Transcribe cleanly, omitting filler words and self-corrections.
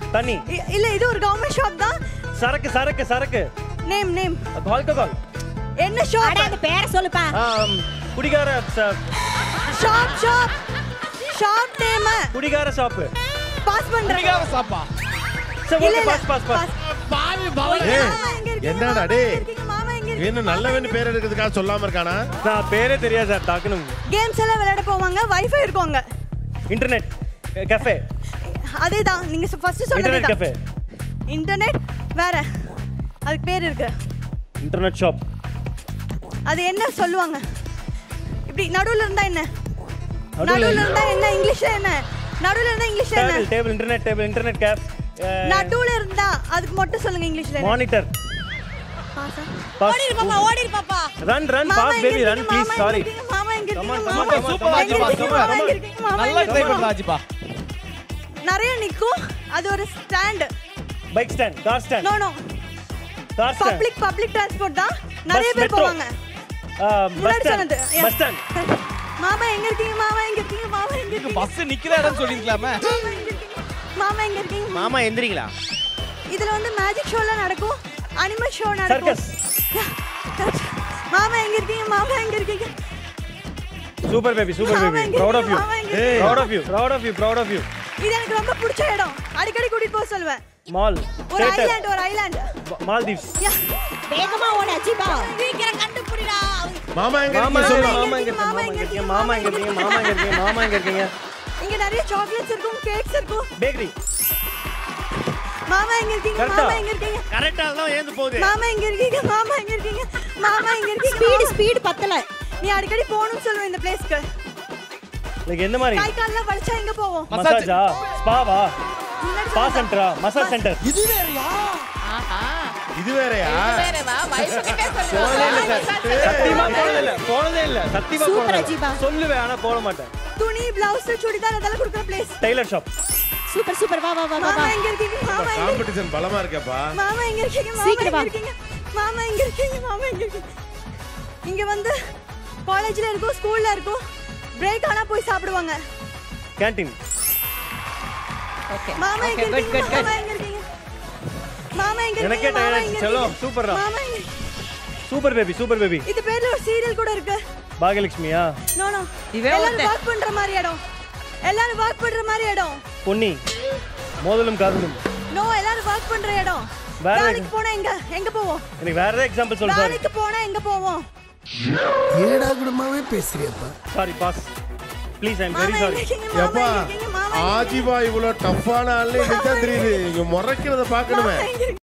தண்ணி. இல்ல இது ஒரு கவர்மெண்ட் ஷாப் தான். சரக்கு சரக்கு சரக்கு. நேம். ஆல்கஹால். என்ன ஷாப்? அட அந்த பேரை சொல்லுப்பா. குடிகார ஷாப் நேம். குடிகார ஷாப். பாஸ் பண்றேன். குடிகார ஷாப்பா. சரி ஓகே பாஸ். பாவி பவள. என்னடா டேய்? என்ன நல்லவன்னு பேர் எடுக்கிறதுக்காக சொல்லாம இருக்கானா? நான் பேரே தெரியாது சார் தாக்கணும். கேம்ஸ் எல்லாம் விளையாட போவாங்க. வைஃபை இருக்குங்க. Internet cafe. அதேதான் நீங்க ஃபர்ஸ்ட் சொன்னது. Internet cafe. இன்டர்நெட் வேற. அதுக்கு பேர் இருக்கு. Internet shop. அது என்ன சொல்லுவாங்க? இப்படி நடுவுல இருந்தா என்ன? நடுவுல இருந்தா என்ன இங்கிலீஷ்ல என்ன? நடுவுல இருந்தா இங்கிலீஷ்ல என்ன? Table internet cafe. நடுவுல இருந்தா அதுக்கு மட்டும் சொல்லுங்க இங்கிலீஷ்ல. மானிட்டர். ஓடிரு பாப்பா. Run boss baby run please sorry. மாமா எங்க இருக்கீங்க? சூப்பர் சூப்பர் ஆஜிபா சூப்பர். நல்லா ட்ரை பண்ணு ஆஜிபா. நிறைய நிக்கும். அது ஒரு stand. Bike stand, car stand. No car stand. Public transport தான். நிறைய பேர் போவாங்க. Bus stand. மாமா எங்க இருக்கீங்க? நீங்க பஸ் நிக்கிற இடம் சொல்லிருக்கலாமே. மாமா எங்க இருக்கீங்க? மாமா எந்திரீங்களா? இதுல வந்து மேஜிக் ஷோலாம் நடக்கும். அனிமல் ஷோ நடக்கும். சர்க்கஸ். மாமா எங்க இருக்கீங்க? Super baby proud of you. இது எனக்கு ரொம்ப பிடிச்ச இடம். அடிக்கடி கூட்டிட்டு போக சொல்வேன். மால். ஒரு ஐலாண்ட். மால்தீவ்ஸ். வேகமா ஓடு அஜிபா. சீக்கிரம் கண்டுபிடிடா. மாமா எங்க இருக்கீங்க சொல்லு. மாமா எங்க இருக்கீங்க? இங்க நிறைய சாக்லேட்ஸ் இருக்கும், கேக்ஸ் இருக்கும். பேக்கரி. மாமா எங்க இருக்கீங்க? கரெக்ட்டா தான் ஏந்து போகுது. மாமா எங்க இருக்கீங்க? ஸ்பீடு பத்தல. நீ அடிக்கடி போணும்னு சொல்லுவேன் இந்த பிளேஸ்க்கு. லைக் என்ன மாதிரி? கை கால்ல வலிச்சா எங்க போவோம்? மசாஜா, ஸ்பாவா, ஸ்பா சென்டரா, மசாஜ் சென்டர். இது வேறயா? ஆஹா. இது வேறயா? வேறவா? வயசுக்கே போனதே இல்ல. சத்தியமா சூப்பர் போனதே அஜிபா. சொல்லுவேன் ஆனா போட மாட்டேன். துணி, பிளவுஸ், சுடிதார் அதெல்லாம் கொடுக்குற பிளேஸ். Tailor shop. சூப்பர் வா. மாமா எங்க இருக்கீங்க? காம்படிஷன் பலமா இருக்கேப்பா. மாமா எங்க இருக்கீங்க? மாமா எங்க இருக்கீங்க? இங்க வந்து காலேஜ்ல இருக்கும், ஸ்கூல்ல இருக்கும். பிரேக் ஆனா போய் சாப்பிடுவாங்க. கேண்டீன். ஓகே. மாமா எங்க இருக்கீங்க? எனக்கே டயர்ட் ஆச்சு. சலோ சூப்பர்டா. Super baby. இது பேர்ல ஒரு சீரியல் கூட இருக்கு. பாகலட்சுமியா? நோ எல்லாரும் வாக் பண்ற மாதிரி இடம். பொன்னி. மோதலும் காதலும். நோ எல்லாரும் வாக் பண்ற இடம். வேற வேலைக்கு போனா எங்க போவோம்? எனக்கு வேற ஏதாவது எக்ஸாம்பிள் சொல்லு சார். வேலைக்கு போனா எங்க போவோம்? ஏடா குடும்பமே பேசுறியப்பா. Sorry boss. Please I am very sorry. எப்பா ஆஜிபா இவ்வளவு டஃப்பான ஆளு எனக்கு தான் தெரியுது. இங்க முறைக்கிறத பார்க்கணுமே.